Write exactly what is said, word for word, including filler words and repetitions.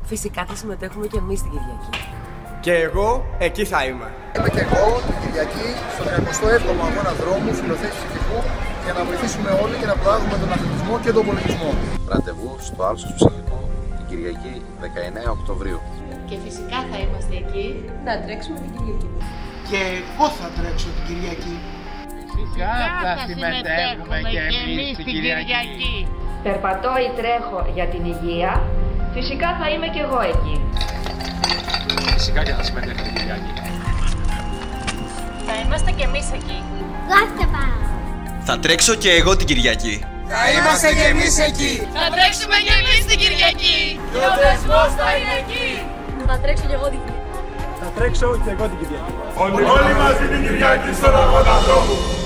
Φυσικά θα συμμετέχουμε και εμείς την Κυριακή. Και εγώ εκεί θα είμαι. Είμαι και εγώ την Κυριακή στο τριακοστό έβδομο αγώνα δρόμου φιλοθέση ψυχικού για να βοηθήσουμε όλοι και να προάγουμε τον αθλητισμό και τον πολιτισμό. Ραντεβού στο Άλσος Ψυχικού την Κυριακή δεκαεννέα Οκτωβρίου. Και φυσικά θα είμαστε εκεί να τρέξουμε την Κυριακή. Και εγώ θα τρέξω την Κυριακή. Φυσικά θα συμμετέχουμε και εμείς την Κυριακή. Περπατώ ή τρέχω για την υγεία, φυσικά θα είμαι και εγώ εκεί. Φυσικά και θα συμμετέχουμε την Κυριακή. Θα είμαστε και εμείς εκεί. Γάστεβα! Θα τρέξω και εγώ την Κυριακή. Θα είμαστε και εμείς εκεί. Θα τρέξουμε και εμείς την Κυριακή. Και ο δεσμός θα είναι εκεί. Θα τρέξω και εγώ την Κυριακή. Θα τρέξω και εγώ την Κυριακή. Όλοι, όλοι μαζί την Κυριακή στον αγώνα δρόμου.